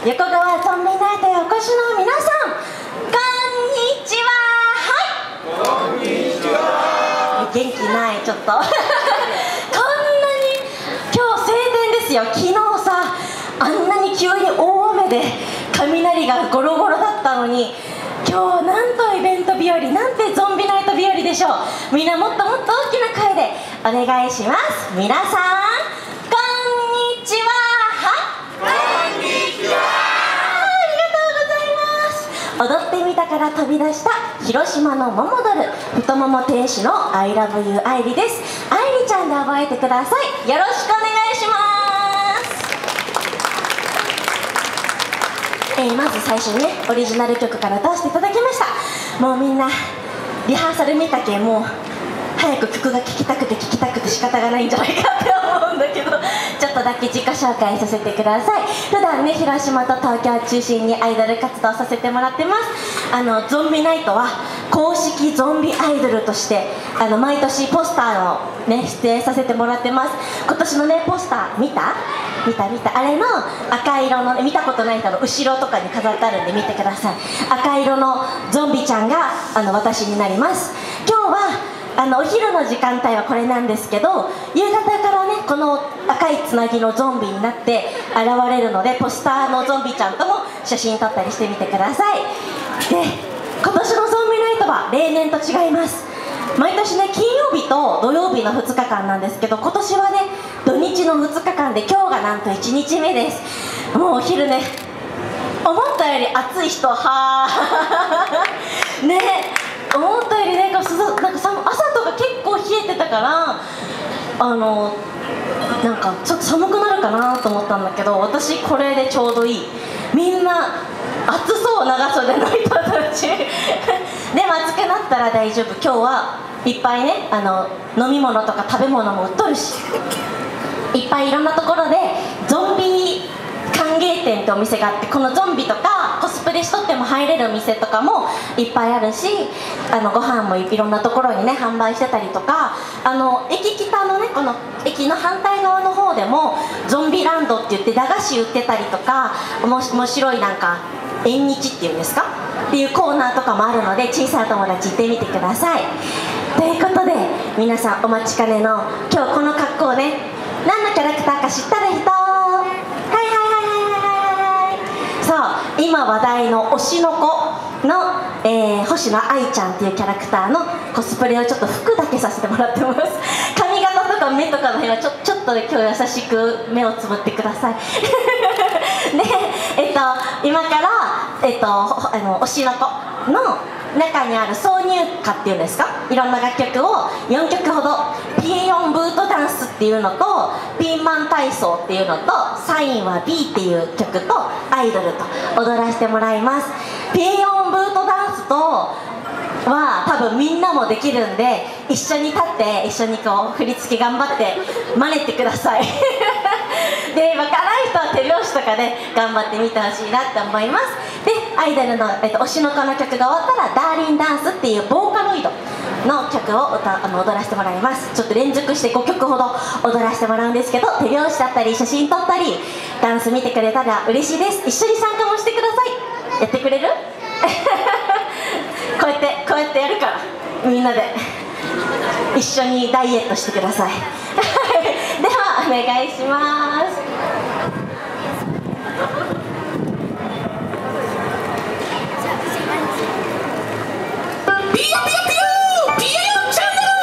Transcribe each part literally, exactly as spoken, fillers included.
横川ゾンビナイトへお越しの皆さん、こんにちは。はい、こんにちは。元気ない、ちょっとこんなに今日晴天ですよ。昨日さ、あんなに急に大雨で雷がゴロゴロだったのに、今日なんとイベント日和、なんてゾンビナイト日和でしょう。みんなもっともっと大きな声でお願いします。皆さん、こんにちは。はい、こんにちは。ありがとうございます。踊ってみたから飛び出した広島のモモドル、太もも天使の I love you 愛理です。愛理ちゃんで覚えてください。よろしくお願いします。えー、まず最初にね、オリジナル曲から歌わせていただきました。もうみんなリハーサル見たけ、もう早く曲が聴きたくて聴きたくて仕方がないんじゃないかって思うんだけど、ちょっとだけ自己紹介させてください。普段ね、広島と東京を中心にアイドル活動させてもらってます。あのゾンビナイトは公式ゾンビアイドルとしてあの毎年ポスターのね、出演させてもらってます。今年のね、ポスター見た見た見たあれの赤色の、ね、見たことない人の後ろとかに飾ってあるんで見てください。赤色のゾンビちゃんがあの私になります。今日はあのお昼の時間帯はこれなんですけど、夕方からね、この赤いつなぎのゾンビになって現れるので、ポスターのゾンビちゃんとも写真撮ったりしてみてください。で、今年のゾンビナイトは例年と違います。毎年ね、金曜日と土曜日のふつかかんなんですけど、今年はね、土日のふつかかんで今日がなんといちにちめです。もうお昼ね、思ったより暑い人はーね、思ったよりね、なんか朝とか結構冷えてたから、あのなんかちょっと寒くなるかなと思ったんだけど、私これでちょうどいい。みんな暑そう、長袖の人たちでも暑くなったら大丈夫。今日はいっぱいね、あの飲み物とか食べ物も売っとるし、いっぱいいろんなところでゾンビ歓迎店ってお店があって、このゾンビとかコスプレしとっても入れるお店とかもいっぱいあるし、あのご飯もいろんなところにね販売してたりとか、あの駅北のね、この駅の反対側の方でもゾンビランドって言って駄菓子売ってたりとか、おも面白いなんか縁日っていうんですかっていうコーナーとかもあるので、小さな友達行ってみてください。ということで皆さんお待ちかねの今日この格好ね、何のキャラクターか知ったら人、はいはいはいはいはいはい。そう、今話題の推しの子の、えー、星野愛ちゃんっていうキャラクターのコスプレをちょっと服だけさせてもらってます。髪型とか目とかの辺はちょちょっとで今日優しく目をつぶってください。で、えっと今から、えっと、あの推しの子の中にある挿入歌っていうんですか、いろんな楽曲をよんきょくほど、ピエヨンブートダンスっていうのとピーマン体操っていうのとサインは B っていう曲とアイドルと踊らせてもらいます。ピエヨンブートダンスとは多分みんなもできるんで、一緒に立って一緒にこう振り付け頑張って真似てください。で、分からない人は手拍子とかで頑張ってみてほしいなって思います。で、アイドルの、えっと、推しの子の曲が終わったらダーリンダンスっていうボーカロイドの曲を歌あの踊らせてもらいます。ちょっと連続してごきょくほど踊らせてもらうんですけど、手拍子だったり写真撮ったりダンス見てくれたら嬉しいです。一緒に参加もしてください。やってくれる？こうやってこうやってやるから、みんなで一緒にダイエットしてください。ではお願いします。ピヨピヨピヨピヨチャンネル。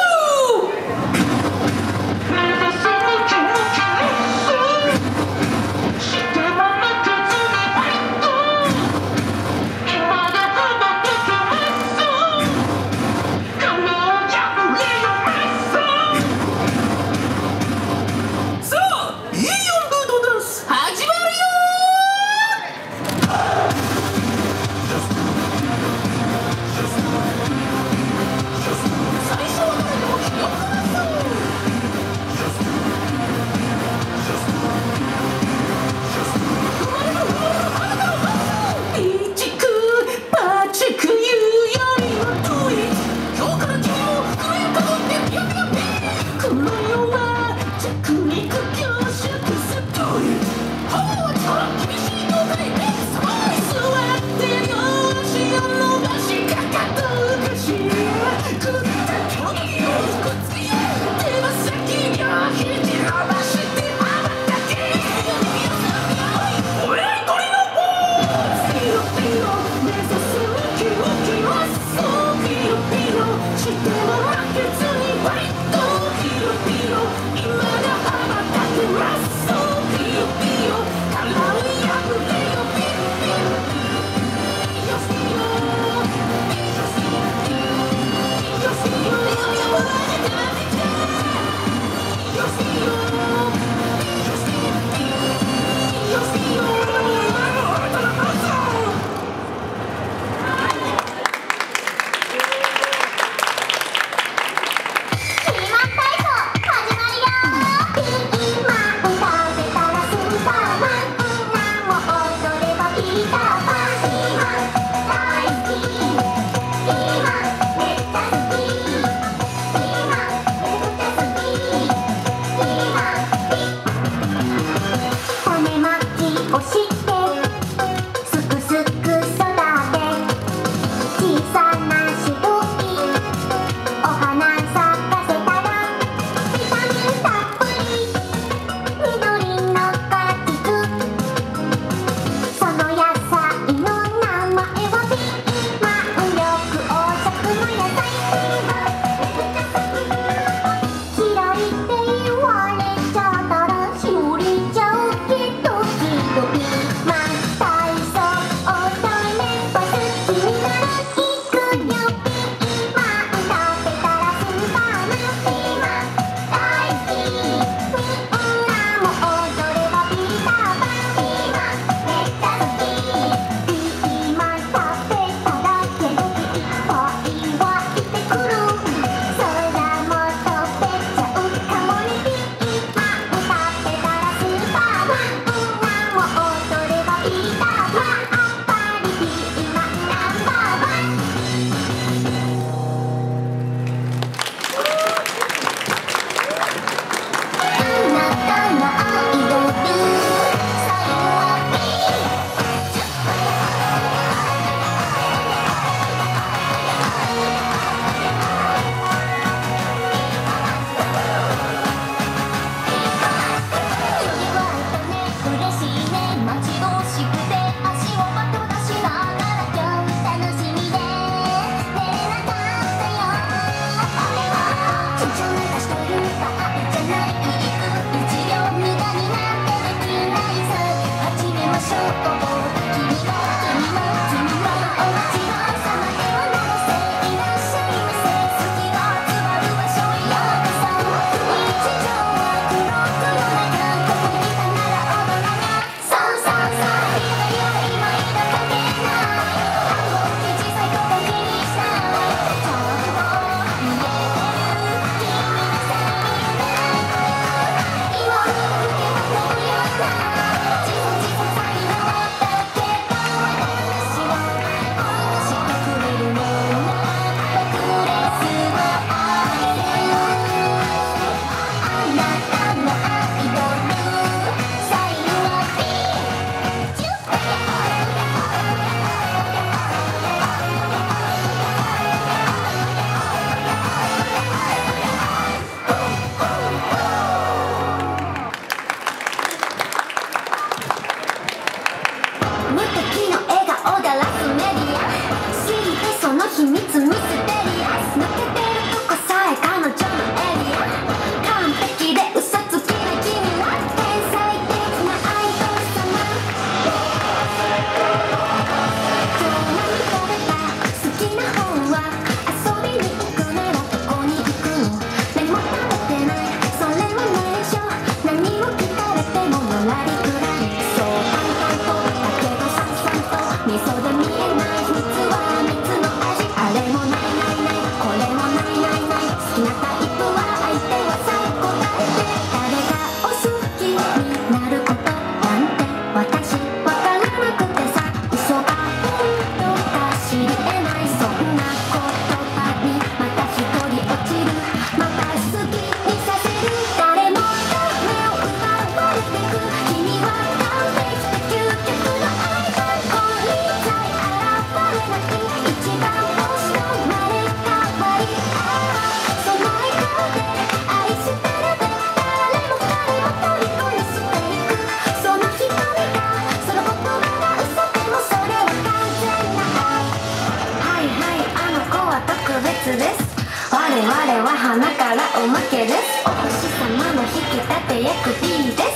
我は花からおまけです。お星様の引き立て役 B です。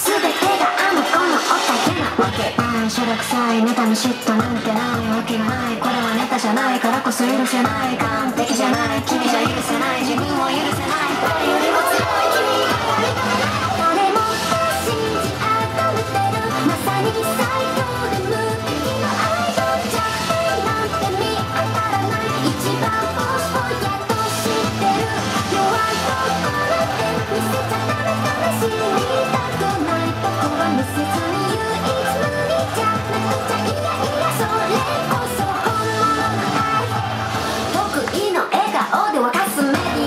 全てがあの子のおかげなわけない。しょらくさいネタに嫉妬なんてないわけがない。これはネタじゃないからこそ許せない。完璧じゃない君じゃ許せない。自分を許せない。誰よりも強い君がやりたい。誰もが信じ合うてるまさに最強で無敵の愛の弱点なんて見当たらない。一番ボスをやっと知ってる。弱いところで見せちゃダメダメ。知りたくないとこは見せずに唯一無二じゃなくちゃいやいやそれこそ本物の愛。得意の笑顔で沸かすメディ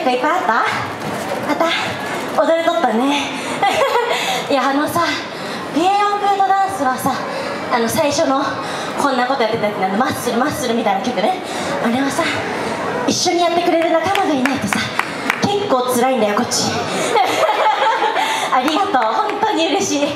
曲いっぱいあったあった踊れとったねいやあのさピエヨングードダンスはさあの最初のこんなことやってたやつマッスルマッスルみたいな曲ねあれはさ一緒にやってくれる仲間がいないとさ結構辛いんだよこっちありがとう本当に嬉しい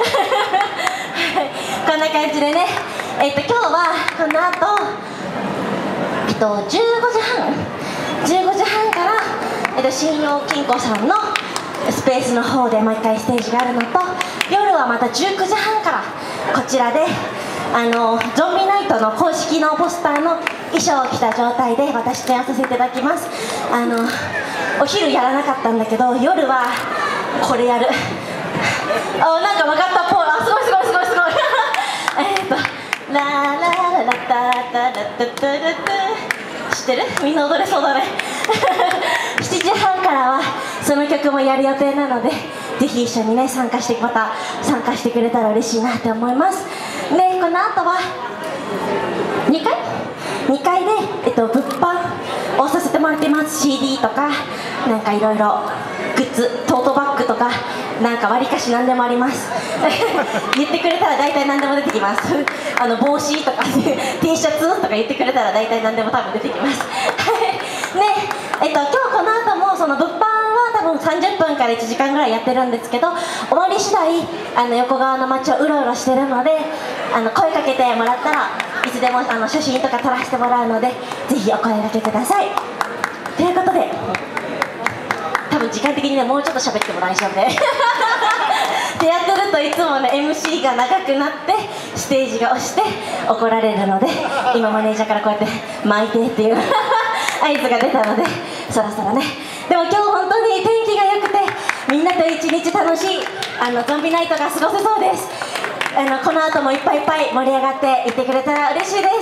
こんな感じでねえっと今日はこの後えっとじゅうごじはんじゅうごじはんから、えっと、信用金庫さんのスペースの方でもう一回ステージがあるのと夜はまたじゅうくじはんからこちらであのゾンビナイトの公式のポスターの衣装を着た状態で私出演させていただきます。あのお昼やらなかったんだけど夜はこれやるあなんか分かったポーあすごいすごいすごいすごいえっとラーラーララタタラタタラタ知ってるみんな踊れそうだねしちじはんからはその曲もやる予定なのでぜひ一緒にね参加してまた参加してくれたら嬉しいなって思います。でこの後はにかいにかいで、えっと、物販をさせてもらってます。 シーディー とかなんかいろいろグッズトートバッグとかなんかわりかし何でもあります言ってくれたら大体何でも出てきますあの帽子とか T シャツとか言ってくれたら大体何でも多分出てきますねえっと今日この後もその物販は多分さんじゅっぷんからいちじかんぐらいやってるんですけど終わり次第あの横側の街をうろうろしてるのであの声かけてもらったらいつでもあの写真とか撮らせてもらうのでぜひお声掛けくださいということで多分時間的にねもうちょっと喋っても大丈夫でってやってるといつもね エムシー が長くなってステージが押して怒られるので今マネージャーからこうやって巻いてっていう合図が出たのでそろそろねでも今日本当に天気が良くてみんなと一日楽しいあのゾンビナイトが過ごせそうです。あのこの後もいっぱいいっぱい盛り上がっていってくれたら嬉しいです。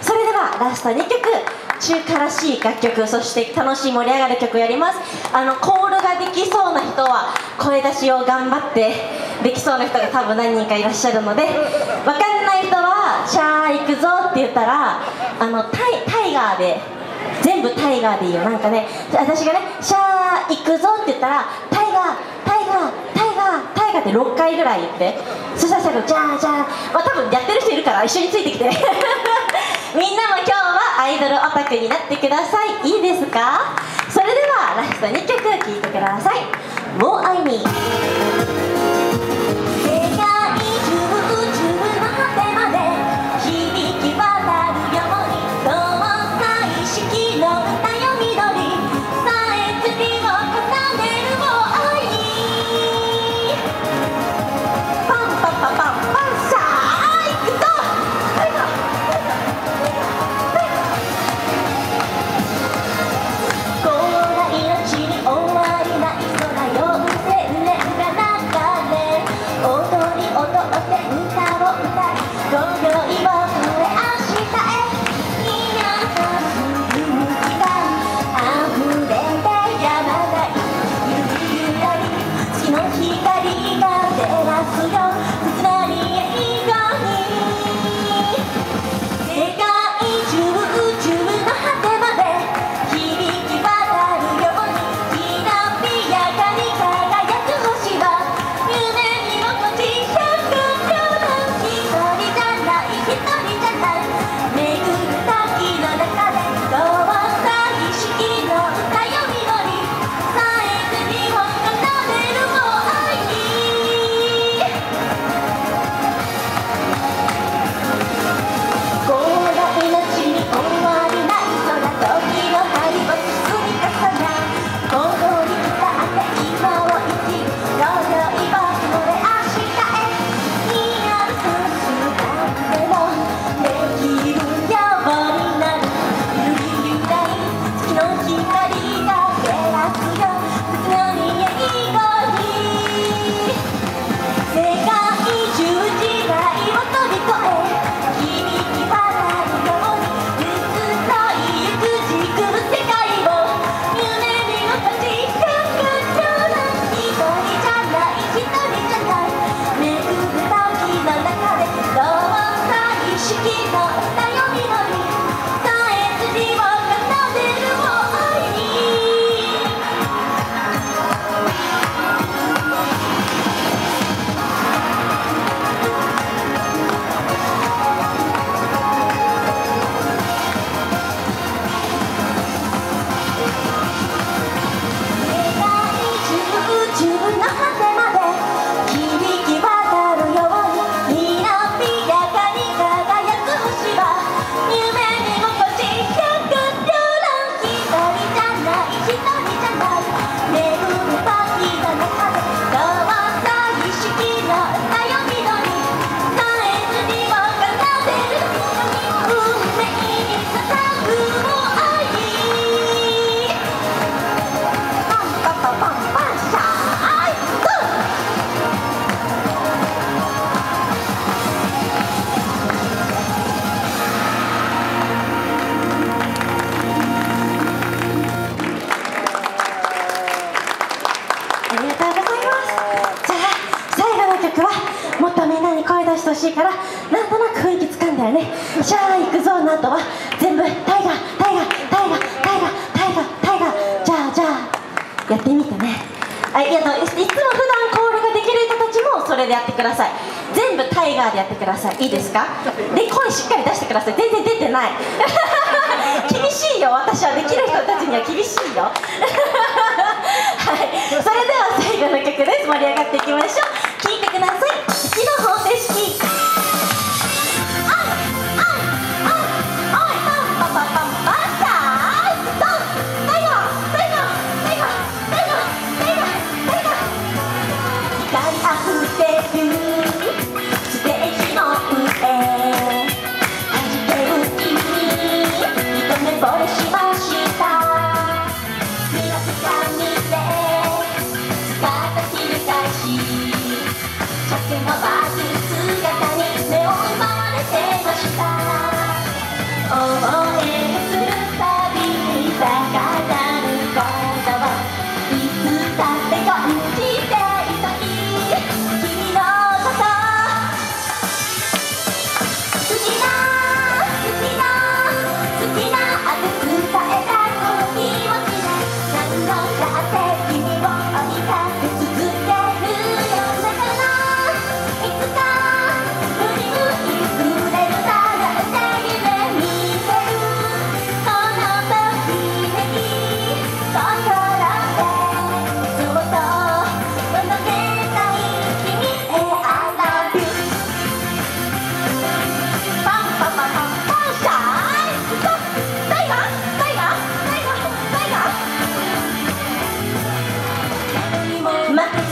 それではラストにきょく中華らしい楽曲そして楽しい盛り上がる曲をやります。あのコールができそうな人は声出しを頑張ってできそうな人が多分何人かいらっしゃるので分かんない人は「シャー行くぞ」って言ったらあのタイ、タイガーで全部タイガーでいいよなんかね私がね「シャー行くぞ」って言ったら「タイガータイガータイガータイガー」ってろっかいぐらい言ってそしたら最後「じゃあじゃあ」まあ多分やってる人いるから一緒についてきてみんなも今日はアイドルオタクになってください。いいですか？それではラストにきょく聴いてください。もう愛に声出してほしいから、なんとなく雰囲気つかんだよね。シャー行くぞの後は全部タイガータイガータイガータイガータイガータイガー、じゃあじゃあやってみてね。あ、いや、いつも普段コールができる人たちもそれでやってください。全部タイガーでやってください。いいですか？で、声しっかり出してください。全然出てない厳しいよ、私は。できる人たちには厳しいよはい、それでは最後の曲です。盛り上がっていきましょう。聴いてください。月の方程式。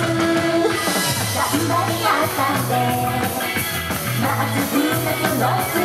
まず